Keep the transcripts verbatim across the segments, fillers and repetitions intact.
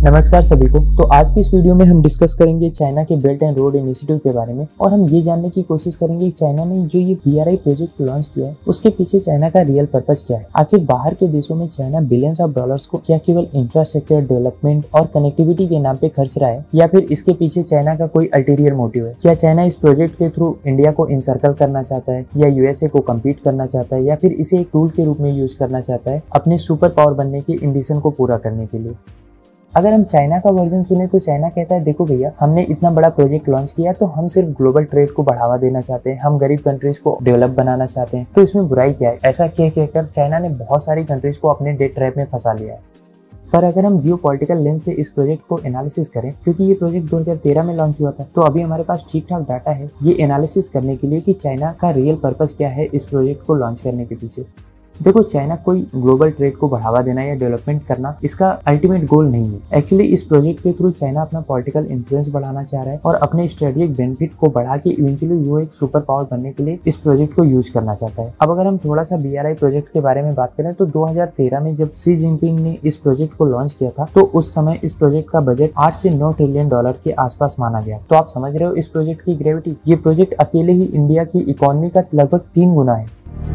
नमस्कार सभी को। तो आज की इस वीडियो में हम डिस्कस करेंगे चाइना के बेल्ट एंड रोड इनिशिएटिव के बारे में और हम ये जानने की कोशिश करेंगे कि चाइना ने जो ये B R I project launch किया है उसके पीछे चाइना का रियल पर्पस क्या है। आखिर बाहर के देशों में चाइना बिलियंस ऑफ डॉलर्स को क्या केवल इंफ्रास्ट्रक्चर डेवलपमेंट और कनेक्टिविटी के नाम पे खर्च रहा है या फिर इसके पीछे चाइना का कोई अल्टीरियर मोटिव है। क्या चाइना इस प्रोजेक्ट के थ्रू इंडिया को इंसर्कल करना चाहता है या यूएसए को कम्पीट करना चाहता है या फिर इसे एक टूल के रूप में यूज करना चाहता है अपने सुपर पावर बनने के एम्बिशन को पूरा करने के लिए। अगर हम चाइना का वर्जन सुने तो चाइना कहता है देखो भैया, हमने इतना बड़ा प्रोजेक्ट लॉन्च किया तो हम सिर्फ ग्लोबल ट्रेड को बढ़ावा देना चाहते हैं, हम गरीब कंट्रीज को डेवलप बनाना चाहते हैं, तो इसमें बुराई क्या है। ऐसा कह कहकर चाइना ने बहुत सारी कंट्रीज को अपने डेट ट्रैप में फंसा लिया है। पर अगर हम जियो पॉलिटिकल लेंस से इस प्रोजेक्ट को एनालिसिस करें, क्योंकि ये प्रोजेक्ट दो हज़ार तेरह में लॉन्च हुआ था, तो अभी हमारे पास ठीक ठाक डाटा है ये एनालिसिस करने के लिए कि चाइना का रियल पर्पस क्या है इस प्रोजेक्ट को लॉन्च करने के पीछे। देखो, चाइना कोई ग्लोबल ट्रेड को बढ़ावा देना या डेवलपमेंट करना इसका अल्टीमेट गोल नहीं है। एक्चुअली इस प्रोजेक्ट के थ्रू चाइना अपना पॉलिटिकल इन्फ्लुएंस बढ़ाना चाह रहा है और अपने स्ट्रेटेजिक बेनिफिट को बढ़ा के इवेंचुअली वो एक सुपर पावर बनने के लिए इस प्रोजेक्ट को यूज करना चाहता है। अब अगर हम थोड़ा सा बी आर आई प्रोजेक्ट के बारे में बात करें तो दो हज़ार तेरह में जब शी जिनपिंग ने इस प्रोजेक्ट को लॉन्च किया था तो उस समय इस प्रोजेक्ट का बजट आठ से नौ ट्रिलियन डॉलर के आसपास माना गया। तो आप समझ रहे हो इस प्रोजेक्ट की ग्रेविटी। ये प्रोजेक्ट अकेले ही इंडिया की इकोनॉमी का लगभग तीन गुना है।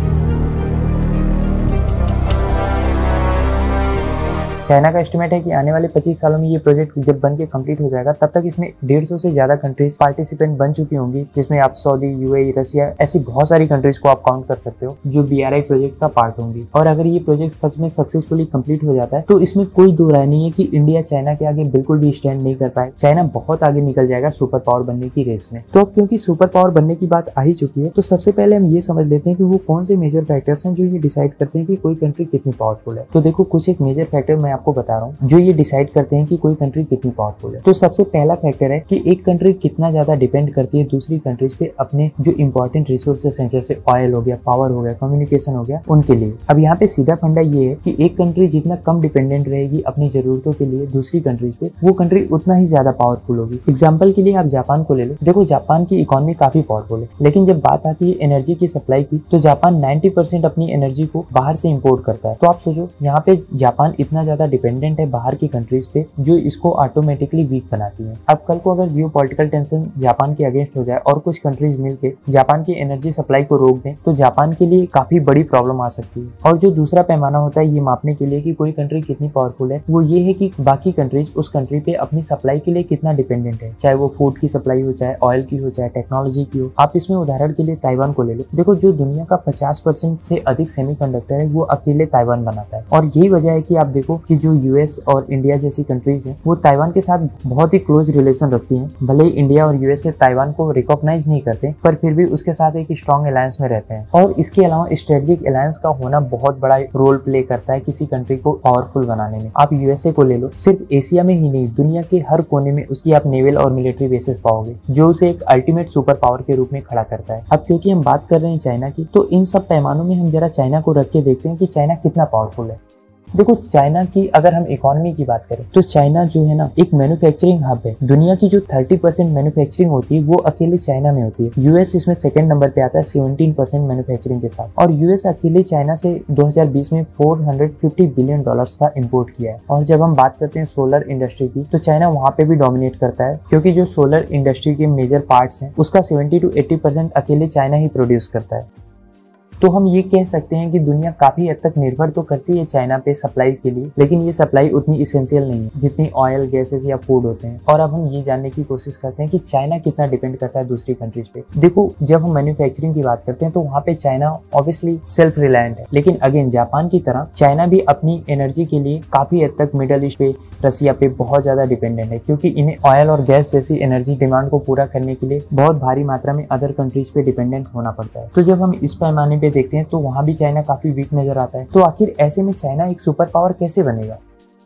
चाइना का एस्टिमेट है कि आने वाले पच्चीस सालों में ये प्रोजेक्ट जब बन के कंप्लीट हो जाएगा तब तक इसमें डेढ़ सौ से ज्यादा कंट्रीज पार्टिसिपेंट बन चुकी होंगी, जिसमें आप सऊदी, यूएई, रसिया, ऐसी बहुत सारी कंट्रीज को आप काउंट कर सकते हो जो बी आर आई प्रोजेक्ट का पार्ट होंगी। और अगर ये प्रोजेक्ट सच में सक्सेसफुली कंप्लीट हो जाता है तो इसमें कोई दो राय नहीं है कि इंडिया चाइना के आगे बिल्कुल भी स्टैंड नहीं कर पाए। चाइना बहुत आगे निकल जाएगा सुपर पावर बनने की रेस में। तो अब क्योंकि सुपर पावर बनने की बात आ ही चुकी है तो सबसे पहले हम ये समझ लेते हैं कि वो कौन से मेजर फैक्टर्स हैं जो ये डिसाइड करते हैं कि कोई कंट्री कितनी पावरफुल है। तो देखो, कुछ एक मेजर फैक्टर मैं आपको बता रहा हूँ जो ये डिसाइड करते हैं कि कोई कंट्री कितनी पावरफुल है। तो सबसे पहला फैक्टर है कि एक कंट्री कितना ज्यादा डिपेंड करती है दूसरी कंट्रीज पे अपने जो इंपॉर्टेंट रिसोर्सेस हैं, जैसे ऑयल हो गया, पावर हो गया, कम्युनिकेशन हो गया, उनके लिए। अब यहाँ पे सीधा फंडा ये है कि एक कंट्री जितना कम डिपेंडेंट रहेगी अपनी जरूरतों के लिए दूसरी कंट्रीज पे, वो कंट्री उतना ही ज्यादा पावरफुल होगी। एग्जाम्पल के लिए आप जापान को ले लो। देखो, जापान की इकोनॉमी काफी पावरफुल है, लेकिन जब बात आती है एनर्जी की सप्लाई की तो जापान नब्बे परसेंट अपनी एनर्जी को बाहर से इम्पोर्ट करता है। तो आप सोचो, यहाँ पे जापान इतना ज्यादा डिपेंडेंट है बाहर की कंट्रीज पे जो इसको ऑटोमेटिकली वीक बनाती है। अब कल को अगर जियो पॉलिटिकल टेंशन जापान के अगेंस्ट हो जाए और कुछ कंट्रीज मिलके जापान की एनर्जी सप्लाई को रोक दें तो जापान के लिए काफी बड़ी प्रॉब्लम आ सकती है। और जो दूसरा पैमाना होता है ये मापने के लिए कि कोई कंट्री कितनी पावरफुल है, वो ये है कि बाकी कंट्रीज उस कंट्री पे अपनी सप्लाई के लिए कितना डिपेंडेंट है, चाहे वो फूड की सप्लाई हो, चाहे ऑयल की हो, चाहे टेक्नोलॉजी की हो। आप इसमें उदाहरण के लिए ताइवान को ले लो। देखो, जो दुनिया का पचास परसेंट से अधिक सेमीकंडक्टर है वो अकेले ताइवान बनाता है। और यही वजह है कि आप देखो कि जो यूएस और इंडिया जैसी कंट्रीज हैं वो ताइवान के साथ बहुत ही क्लोज रिलेशन रखती हैं। भले ही इंडिया और यूएसए ताइवान को रिकॉग्नाइज नहीं करते पर फिर भी उसके साथ एक स्ट्रॉन्ग अलायंस में रहते हैं। और इसके अलावा स्ट्रेटेजिक अलायंस का होना बहुत बड़ा रोल प्ले करता है किसी कंट्री को पावरफुल बनाने में। आप यूएसए को ले लो, सिर्फ एशिया में ही नहीं दुनिया के हर कोने में उसकी आप नेवल और मिलिट्री बेसेस पाओगे जो उसे एक अल्टीमेट सुपर पावर के रूप में खड़ा करता है। अब क्योंकि हम बात कर रहे हैं चाइना की, तो इन सब पैमानों में हम जरा चाइना को रख के देखते हैं कि चाइना कितना पावरफुल है। देखो, चाइना की अगर हम इकोनॉमी की बात करें तो चाइना जो है ना एक मैन्युफैक्चरिंग हब है। दुनिया की जो तीस परसेंट मैन्युफैक्चरिंग होती है वो अकेले चाइना में होती है। यूएस इसमें सेकंड नंबर पे आता है सत्रह परसेंट मैन्युफैक्चरिंग के साथ। और यूएस अकेले चाइना से दो हज़ार बीस में चार सौ पचास बिलियन डॉलर्स का इंपोर्ट किया है। और जब हम बात करते हैं सोलर इंडस्ट्री की तो चाइना वहाँ पे भी डोमिनेट करता है, क्योंकि जो सोलर इंडस्ट्री के मेजर पार्ट्स हैं उसका सेवेंटी टू एट्टी परसेंट अकेले चाइना ही प्रोड्यूस करता है। तो हम ये कह सकते हैं कि दुनिया काफी हद तक निर्भर तो करती है चाइना पे सप्लाई के लिए, लेकिन ये सप्लाई उतनी इसेंशियल नहीं है जितनी ऑयल, गैसेस या फूड होते हैं। और अब हम ये जानने की कोशिश करते हैं कि चाइना कितना डिपेंड करता है दूसरी कंट्रीज पे। देखो, जब हम मैन्युफैक्चरिंग की बात करते हैं तो वहाँ पे चाइना ऑब्वियसली सेल्फ रिलायंट है, लेकिन अगेन जापान की तरह चाइना भी अपनी एनर्जी के लिए काफी हद तक मिडल ईस्ट पे, रसिया पे बहुत ज्यादा डिपेंडेंट है, क्योंकि इन्हें ऑयल और गैस जैसी एनर्जी डिमांड को पूरा करने के लिए बहुत भारी मात्रा में अदर कंट्रीज पे डिपेंडेंट होना पड़ता है। तो जब हम इस पैमाने पे देखते हैं तो वहां भी चाइना काफी वीक नजर आता है। तो आखिर ऐसे में चाइना एक सुपर पावर कैसे बनेगा?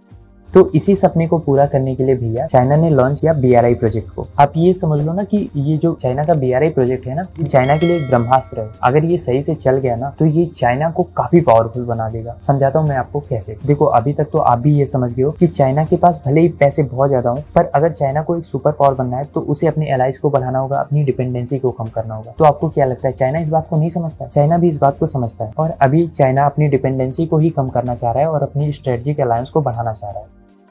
तो इसी सपने को पूरा करने के लिए भैया चाइना ने लॉन्च किया बी आर आई प्रोजेक्ट को। आप ये समझ लो ना कि ये जो चाइना का बी आर आई प्रोजेक्ट है ना, ये चाइना के लिए एक ब्रह्मास्त्र है। अगर ये सही से चल गया ना तो ये चाइना को काफी पावरफुल बना देगा। समझाता हूँ मैं आपको कैसे। देखो, अभी तक तो आप भी ये समझ गए हो कि चाइना के पास भले ही पैसे बहुत ज्यादा हो, पर अगर चाइना को एक सुपर पावर बनना है तो उसे अपने एलाइज को बढ़ाना होगा, अपनी डिपेंडेंसी को कम करना होगा। तो आपको क्या लगता है, चाइना इस बात को नहीं समझता? चाइना भी इस बात को समझता है और अभी चाइना अपनी डिपेंडेंसी को ही कम करना चाह रहा है और अपनी स्ट्रेटेजिक अलायंस को बढ़ाना चाह रहा है।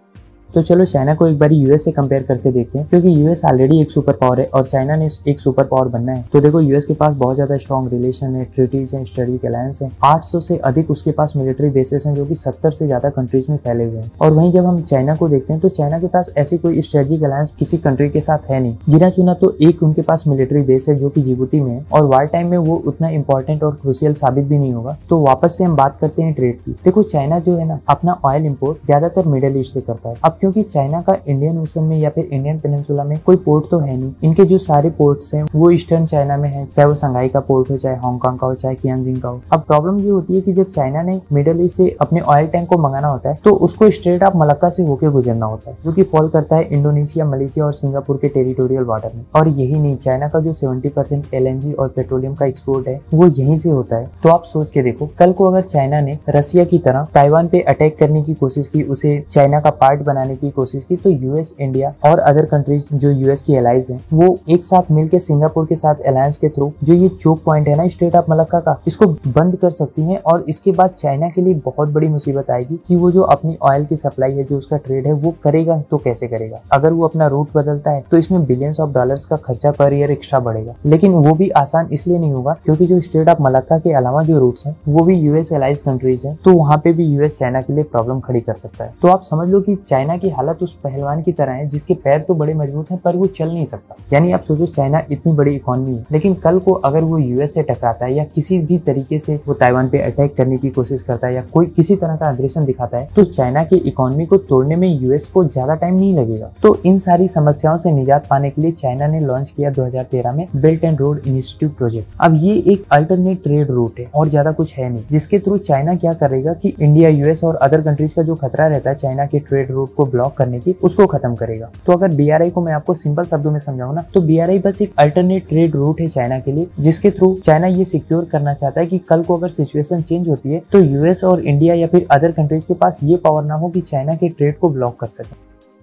तो चलो चाइना को एक बार यूएस से कंपेयर करके देखते हैं, क्योंकि यूएस ऑलरेडी एक सुपर पावर है और चाइना ने एक सुपर पावर बनना है। तो देखो यूएस के पास बहुत ज्यादा स्ट्रॉन्ग रिलेशन है, ट्रीटीज है, स्टडी अलायंस है, आठ सौ से अधिक उसके पास मिलिट्री बेसेस हैं जो कि सत्तर से ज्यादा कंट्रीज में फैले हुए हैं। और वहीं जब हम चाइना को देखते हैं तो चाइना के पास ऐसी कोई स्ट्रेटेजिक अलायंस किसी कंट्री के साथ है नहीं। गिना चुना तो एक उनके पास मिलिट्री बेस है जो कि जिबूती में है, और वार टाइम में वो उतना इंपॉर्टेंट और क्रूशियल साबित भी नहीं होगा। तो वापस से हम बात करते हैं ट्रेड की। देखो चाइना जो है ना अपना ऑयल इंपोर्ट ज्यादातर मिडिल ईस्ट से करता है। अब क्योंकि चाइना का इंडियन ओशन में या फिर इंडियन पेनिनसुला में कोई पोर्ट तो है नहीं, इनके जो सारे पोर्ट्स हैं वो ईस्टर्न चाइना में है, चाहे वो संघाई का पोर्ट हो, चाहे हांगकांग का हो, चाहे कियांजिंग का हो। अब प्रॉब्लम ये होती है कि जब चाइना ने मिडिल ईस्ट से अपने ऑयल टैंक को मंगाना होता है तो उसको स्ट्रेट ऑफ मलक्का से होकर गुजरना होता है, जो कि फॉल करता है इंडोनेशिया, मलेशिया और सिंगापुर के टेरिटोरियल वाटर में। और यही नहीं, चाइना का जो सत्तर परसेंट एलएनजी और पेट्रोलियम का एक्सपोर्ट है वो यहीं से होता है। तो आप सोच के देखो, कल को अगर चाइना ने रसिया की तरह ताइवान पे अटैक करने की कोशिश की, उसे चाइना का पार्ट बनाने की कोशिश की, तो यूएस, इंडिया और अदर कंट्रीज जो यूएस की एलाइज हैं वो एक साथ मिलकर सिंगापुर के साथ अलायंस के थ्रू जो ये चोक पॉइंट है ना स्ट्रेट ऑफ मलक्का का, इसको बंद कर सकती हैं। और इसके बाद चाइना के लिए बहुत बड़ी मुसीबत आएगी कि वो जो अपनी ऑयल की सप्लाई है, जो उसका ट्रेड है, वो करेगा तो कैसे करेगा। अगर वो अपना रूट बदलता है तो इसमें बिलियंस ऑफ डॉलर्स का खर्चा पर ईयर एक्स्ट्रा बढ़ेगा, लेकिन वो भी आसान इसलिए नहीं होगा क्योंकि जो स्ट्रेट ऑफ मलक्का के अलावा जो रूट्स हैं वो भी यूएस एलाइज कंट्रीज हैं, तो वहाँ पे भी यूएस चाइना के लिए प्रॉब्लम खड़ी कर सकता है। तो आप समझ लो कि चाइना की हालत उस पहलवान की तरह है जिसके पैर तो बड़े मजबूत हैं पर वो चल नहीं सकता। यानी आप सोचो चाइना इतनी बड़ी इकोनॉमी है, लेकिन कल को अगर वो यूएस से टकराता है या किसी भी तरीके से वो ताइवान पे अटैक करने की कोशिश करता है या कोई किसी तरह का अग्रेशन दिखाता है, तो चाइना की इकोनॉमी को तोड़ने में यूएस को ज्यादा टाइम नहीं लगेगा। तो इन सारी समस्याओं से निजात पाने के लिए चाइना ने लॉन्च किया दो हज़ार तेरह में belt and road initiative project. अब ये एक अल्टरनेट ट्रेड रूट है और ज्यादा कुछ है नहीं, जिसके थ्रू चाइना क्या करेगा कि इंडिया, यूएस और अदर कंट्रीज का जो खतरा रहता है चाइना के ट्रेड रूट को ब्लॉक करने की, उसको खत्म करेगा। तो अगर बीआरआई को मैं आपको सिंपल शब्दों में समझाऊं ना, तो बीआरआई बस एक अल्टरनेट ट्रेड रूट है चाइना के लिए, जिसके थ्रू चाइना ये सिक्योर करना चाहता है कि कल को अगर सिचुएशन चेंज होती है तो यूएस और इंडिया या फिर अदर कंट्रीज के पास ये पावर ना हो कि चाइना के ट्रेड को ब्लॉक कर सके।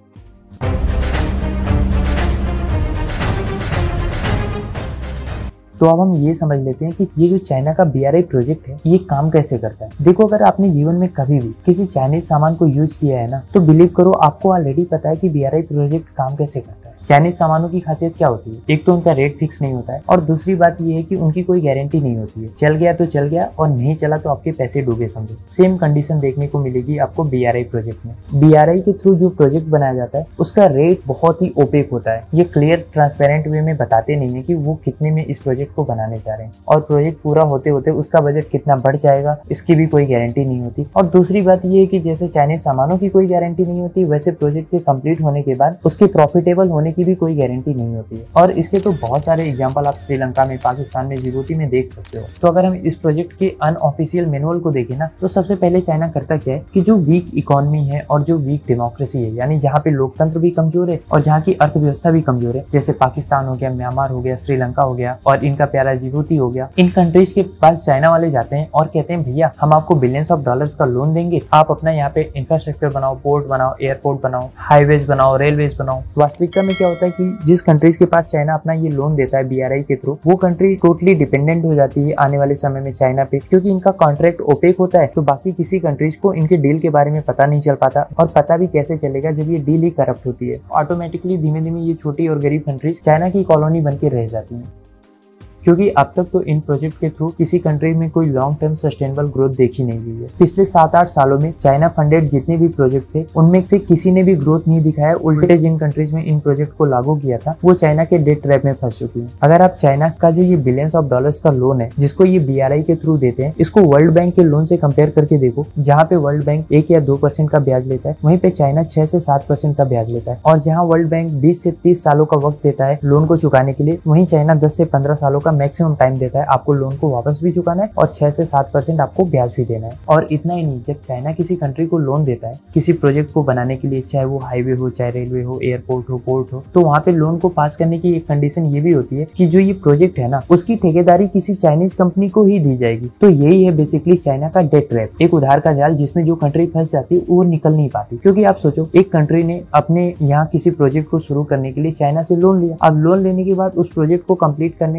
तो अब हम ये समझ लेते हैं कि ये जो चाइना का बीआरआई प्रोजेक्ट है ये काम कैसे करता है। देखो, अगर आपने जीवन में कभी भी किसी चाइनीज सामान को यूज किया है ना, तो बिलीव करो आपको ऑलरेडी पता है कि बीआरआई प्रोजेक्ट काम कैसे करता है। चाइनीज सामानों की खासियत क्या होती है? एक तो उनका रेट फिक्स नहीं होता है, और दूसरी बात ये है कि उनकी कोई गारंटी नहीं होती है। चल गया तो चल गया और नहीं चला तो आपके पैसे डूबे समझो। सेम कंडीशन देखने को मिलेगी आपको बीआरआई प्रोजेक्ट में। बीआरआई के थ्रू जो प्रोजेक्ट बनाया जाता है उसका रेट बहुत ही ओपेक होता है। ये क्लियर ट्रांसपेरेंट वे में बताते नहीं है कि वो कितने में इस प्रोजेक्ट को बनाने जा रहे हैं, और प्रोजेक्ट पूरा होते होते उसका बजट कितना बढ़ जाएगा इसकी भी कोई गारंटी नहीं होती। और दूसरी बात ये है कि जैसे चाइनीज सामानों की कोई गारंटी नहीं होती, वैसे प्रोजेक्ट के कंप्लीट होने के बाद उसके प्रॉफिटेबल होने की भी कोई गारंटी नहीं होती है। और इसके तो बहुत सारे एग्जांपल आप श्रीलंका में, पाकिस्तान में, जिबूती में देख सकते हो। तो अगर हम इस प्रोजेक्ट के अनऑफिशियल मैनुअल को देखें ना, तो सबसे पहले चाइना करता क्या है कि जो वीक इकोनॉमी है और जो वीक डेमोक्रेसी है, यानी जहाँ पे लोकतंत्र भी कमजोर है और जहाँ की अर्थव्यवस्था भी कमजोर है, जैसे पाकिस्तान हो गया, म्यांमार हो गया, श्रीलंका हो गया और इनका प्यारा जिबूती हो गया, इन कंट्रीज के पास चाइना वाले जाते हैं और कहते हैं भैया हम आपको बिलियंस ऑफ डॉलर्स का लोन देंगे, आप अपना यहाँ पे इंफ्रास्ट्रक्चर बनाओ, पोर्ट बनाओ, एयरपोर्ट बनाओ, हाईवेज बनाओ, रेलवेज बनाओ। वास्तविकता में क्या होता है कि जिस कंट्रीज के पास चाइना अपना ये लोन देता है बीआरआई के थ्रू, वो कंट्री टोटली डिपेंडेंट हो जाती है आने वाले समय में चाइना पे, क्योंकि इनका कॉन्ट्रैक्ट ओपेक होता है। तो बाकी किसी कंट्रीज को इनके डील के बारे में पता नहीं चल पाता, और पता भी कैसे चलेगा जब ये डील ही करप्ट होती है। ऑटोमेटिकली धीमे धीमे ये छोटी और गरीब कंट्रीज चाइना की कॉलोनी बन के रह जाती है, क्योंकि अब तक तो इन प्रोजेक्ट के थ्रू किसी कंट्री में कोई लॉन्ग टर्म सस्टेनेबल ग्रोथ देखी नहीं गई है। पिछले सात आठ सालों में चाइना फंडेड जितने भी प्रोजेक्ट थे उनमें से किसी ने भी ग्रोथ नहीं दिखाया। उल्टे जिन कंट्रीज में इन प्रोजेक्ट को लागू किया था वो चाइना के डेट ट्रैप में फंस चुकी है। अगर आप चाइना का जो ये बिलियंस ऑफ डॉलर्स का लोन है जिसको ये बीआरआई के थ्रू देते हैं, इसको वर्ल्ड बैंक के लोन से कंपेयर करके देखो, जहाँ पे वर्ल्ड बैंक एक या दो परसेंट का ब्याज लेता है, वहीं पे चाइना छह से सात परसेंट का ब्याज लेता है। और जहाँ वर्ल्ड बैंक बीस से तीस सालों का वक्त देता है लोन को चुकाने के लिए, वहीं चाइना दस से पंद्रह सालों का मैक्सिमम टाइम देता है। आपको लोन को वापस भी चुकाना है और छह से सात परसेंट आपको ब्याज भी देना है। और इतना ही नहीं, जब चाइना किसी कंट्री को लोन देता है किसी प्रोजेक्ट को बनाने के लिए, चाहे वो हाईवे हो, चाहे रेलवे हो, एयरपोर्ट हो, पोर्ट हो, तो वहाँ पे लोन को पास करने की एक कंडीशन ये भी होती है कि जो ये प्रोजेक्ट है ना उसकी ठेकेदारी किसी चाइनीज कंपनी को ही दी जाएगी। तो यही है बेसिकली चाइना का डेट ट्रैप, एक उधार का जाल जिसमें जो कंट्री फंस जाती है वो निकल नहीं पाती। क्योंकि आप सोचो, एक कंट्री ने अपने यहाँ किसी प्रोजेक्ट को शुरू करने के लिए चाइना से लोन लिया। अब लोन लेने के बाद उस प्रोजेक्ट को कंप्लीट करने का काम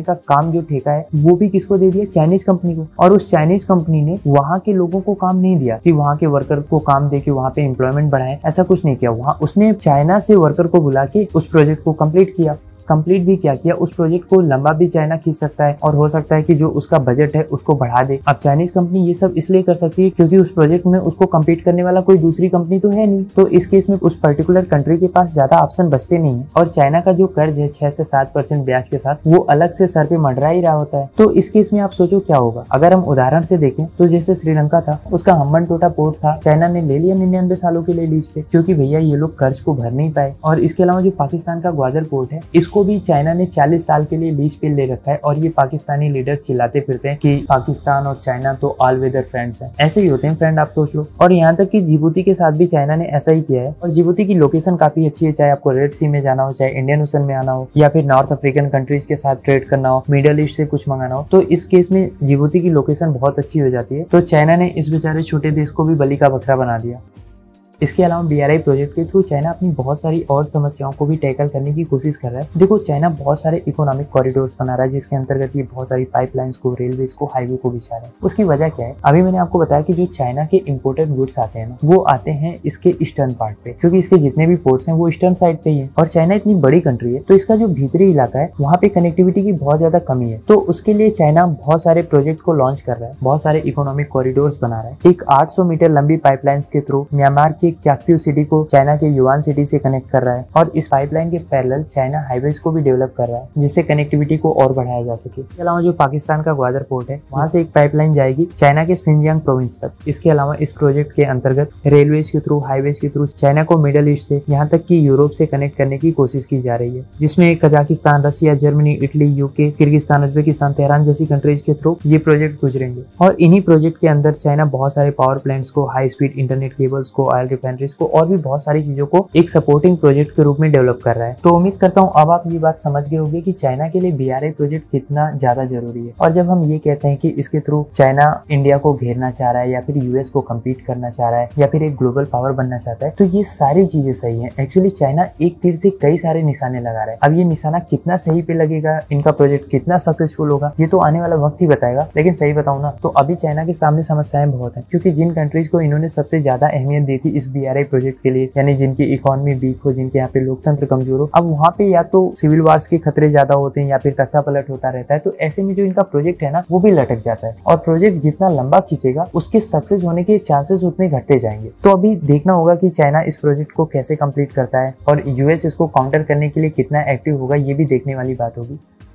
काम जो ठेका है वो भी किसको दे दिया, चाइनीज कंपनी को। और उस चाइनीज कंपनी ने वहाँ के लोगों को काम नहीं दिया कि वहाँ के वर्कर को काम दे के वहाँ पे एम्प्लॉयमेंट बढ़ाए, ऐसा कुछ नहीं किया। वहाँ उसने चाइना से वर्कर को बुला के उस प्रोजेक्ट को कंप्लीट किया। कंप्लीट भी क्या किया, उस प्रोजेक्ट को लंबा भी चाइना खींच सकता है और हो सकता है कि जो उसका बजट है उसको बढ़ा दे। अब चाइनीज कंपनी ये सब इसलिए कर सकती है क्योंकि उस प्रोजेक्ट में उसको कम्पीट करने वाला कोई दूसरी कंपनी तो है नहीं, तो इस केस में उस पर्टिकुलर कंट्री के पास ज्यादा ऑप्शन बचते नहीं है। और चाइना का जो कर्ज है छह से सात परसेंट ब्याज के साथ, वो अलग से सर पे मंडरा ही रहा होता है। तो इस केस में आप सोचो क्या होगा। अगर हम उदाहरण से देखें तो जैसे श्रीलंका था, उसका हम्बनटोटा पोर्ट था, चाइना ने ले लिया निन्यानवे सालों के लिए लीज पे, क्योंकि भैया ये लोग कर्ज को भर नहीं पाए। और इसके अलावा जो पाकिस्तान का ग्वादर पोर्ट है, इसको भी चाइना ने चालीस साल के लिए लीज पे ले रखा है। और ये पाकिस्तानी लीडर्स चिल्लाते फिरते हैं कि पाकिस्तान और चाइना तो ऑल वेदर फ्रेंड्स हैं। ऐसे ही होते हैं फ्रेंड, आप सोच लो। और यहाँ तक कि जिबूती के साथ भी चाइना ने ऐसा ही किया है। और जिबूती की लोकेशन काफी अच्छी है, चाहे आपको रेड सी में जाना हो, चाहे इंडियन ओशन में आना हो, या फिर नॉर्थ अफ्रीकन कंट्रीज के साथ ट्रेड करना हो, मिडल ईस्ट से कुछ मंगाना हो, तो इस केस में जिबूती की लोकेशन बहुत अच्छी हो जाती है। तो चाइना ने इस बेचारे छोटे देश को भी बलि का बकरा बना दिया। इसके अलावा बी आर आई प्रोजेक्ट के थ्रू चाइना अपनी बहुत सारी और समस्याओं को भी टैकल करने की कोशिश कर रहा है। देखो, चाइना बहुत सारे इकोनॉमिक कॉरिडोर्स बना रहा है, जिसके अंतर्गत ये बहुत सारी पाइपलाइंस को, रेलवेज को, हाईवे को बिछा रहा है। उसकी वजह क्या है, अभी मैंने आपको बताया कि जो चाइना के इम्पोर्टेड गुड्स आते हैं ना, वो आते हैं इसके ईस्टर्न पार्ट पे, क्योंकि इसके जितने भी पोर्ट्स हैं वो ईस्टर्न साइड पे ही है। और चाइना इतनी बड़ी कंट्री है, तो इसका जो भीतरी इलाका है वहाँ पे कनेक्टिविटी की बहुत ज्यादा कमी है। तो उसके लिए चाइना बहुत सारे प्रोजेक्ट को लॉन्च कर रहा है, बहुत सारे इकोनॉमिक कॉरिडोर्स बना रहा है। एक आठ सौ मीटर लंबी पाइपलाइंस के थ्रू म्यांमार के क्याक्यू सिटी को चाइना के युआन सिटी से कनेक्ट कर रहा है। और इस पाइपलाइन के पैरेलल चाइना हाईवेज को भी डेवलप कर रहा है, जिससे कनेक्टिविटी को और बढ़ाया जा सके। इसके अलावा जो पाकिस्तान का ग्वादर पोर्ट है, वहां से एक पाइपलाइन जाएगी चाइना के सिंजियांग प्रोविंस तक। इसके अलावा इस प्रोजेक्ट के अंतर्गत रेलवेज के थ्रू, हाईवेज के थ्रू चाइना को मिडल ईस्ट से, यहाँ तक कि यूरोप से कनेक्ट करने की कोशिश की जा रही है, जिसमें Kazakhstan, Russia, Germany, Italy, UK, Kyrgyzstan, Uzbekistan, Tehran जैसी कंट्रीज के थ्रू ये प्रोजेक्ट गुजरेंगे। और इन्हीं प्रोजेक्ट के अंदर चाइना बहुत सारे पावर प्लांट्स को, हाई स्पीड इंटरनेट केबल्स को, ऑयल रिफाइनरीज को और भी बहुत सारी चीजों को एक सपोर्टिंग प्रोजेक्ट के रूप में डेवलप कर रहा है। तो उम्मीद करता हूँ अब आप ये बात समझ गए होंगे कि चाइना के लिए बी आर आई प्रोजेक्ट कितना ज्यादा जरूरी है। और जब हम ये कहते हैं कि इसके थ्रू चाइना इंडिया को घेरना चाह रहा है, या फिर यूएस को कम्पीट करना चाह रहा है, या फिर एक ग्लोबल पावर बनना चाहता है, तो ये सारी चीजें सही है। एक्चुअली चाइना एक तीर से कई सारे निशाने लगा रहा है। अब ये निशाना कितना सही पे लगेगा, इनका प्रोजेक्ट कितना सक्सेसफुल होगा, ये तो आने वाला वक्त ही बताएगा। लेकिन सही बताऊं ना, तो अभी चाइना के सामने समस्याएं बहुत है, क्योंकि जिन कंट्रीज को इन्होंने सबसे ज्यादा अहमियत दी थी इस बी आर आई प्रोजेक्ट के लिए, यानी जिनकी इकोनॉमी वीक हो, जिनके यहाँ पे लोकतंत्र कमजोर हो, अब वहाँ पे या तो सिविल वार्स के खतरे ज्यादा होते हैं या फिर तख्ता पलट होता रहता है। तो ऐसे में जो इनका प्रोजेक्ट है ना, वो भी लटक जाता है। और प्रोजेक्ट जितना लंबा खींचेगा, उसके सक्सेस होने के चांसेस उतने घटते जाएंगे। तो अभी देखना होगा कि चाइना इस प्रोजेक्ट को कैसे कंप्लीट करता है, और यूएस इसको काउंटर करने के लिए कितना एक्टिव होगा, ये भी देखने वाली बात होगी।